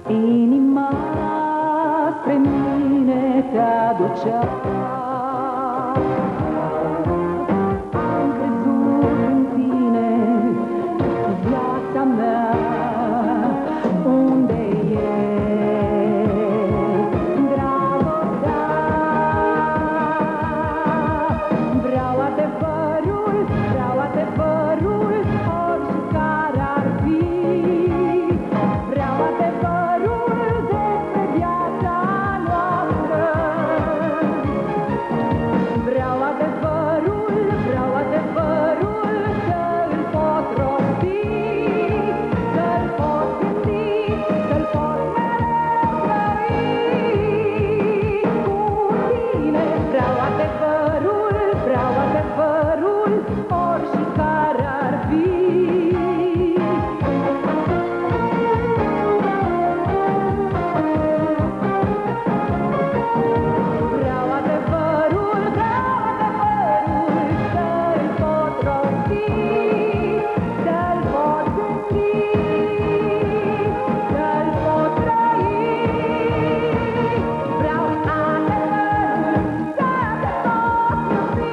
Inima spre mine te aducea. Am crezut în tine, viața mea, unde e dragostea? Vreau adevărul, oricare ar fi. Vreau adevărul despre viața noastră. Vreau adevărul, să-l pot rosti, să-l pot gândi, să-l pot mereu trăi cu tine. Vreau adevărul, oricare ar fi. Vreau adevărul, să-l pot rosti, să-l pot gândi, să-l pot trăi. Vreau adevărul, să te pot iubi.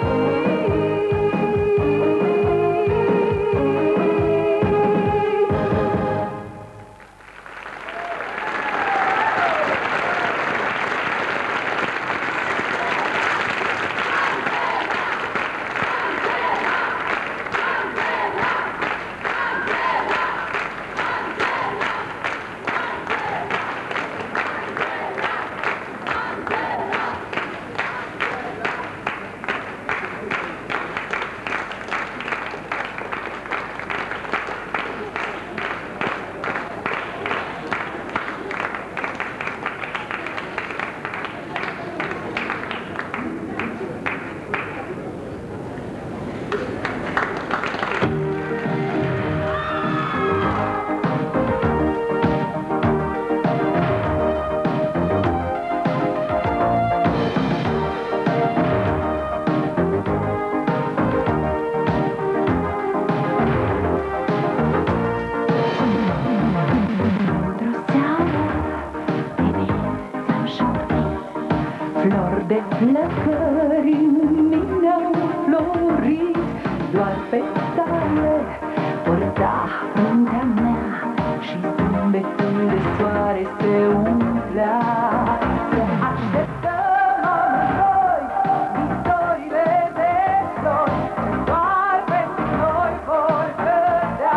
Flori de flăcări în mine au florit, doar petale părta fruntea mea și zâmbetul de soare se umplea. Să așteptăm amândoi visorile de flori, doar pentru noi vor cădea.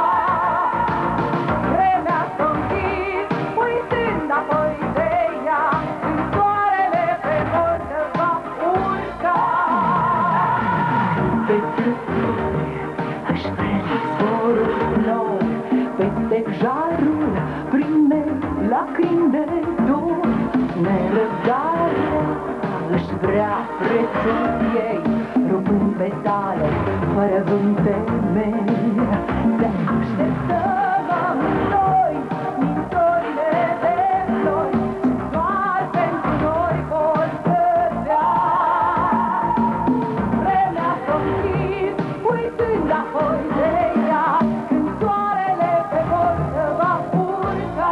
Vremea s-o închis, uitând apoi de ea, când soarele pe bordă va urca. Pe fluturi își prelix zborul lor, peste jarul prinde lacrimi de dor. Nerăbdarea își vrea prețul ei, rupând petale fără vânt temei. Să așteptăm amândoi visorile de flori, doar pentru noi vor cădea. Vremea s-o închis, uitând apoi de ea, când soarele pe bordă va urca.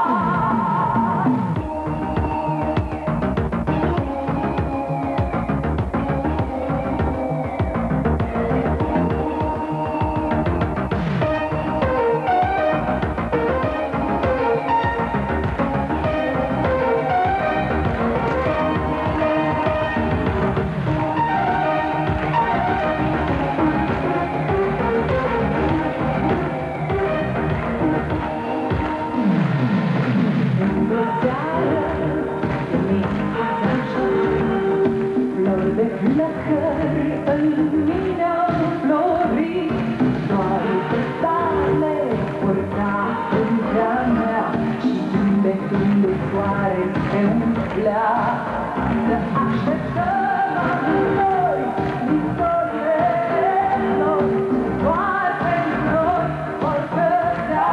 Flori de flăcări în mine au florit, doar petale purta fruntea mea și zâmbetul de soare se umplea. Să așteptăm amândoi visorile de flori, doar pentru noi vor cădea.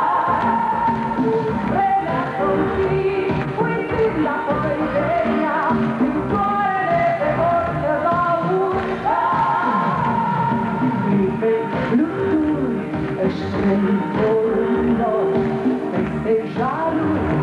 Vremea s-o închis, uitând apoi de ea, când soarele pe bordă va urca. Pe fluturi își strâng zborul lor, peste de jaluri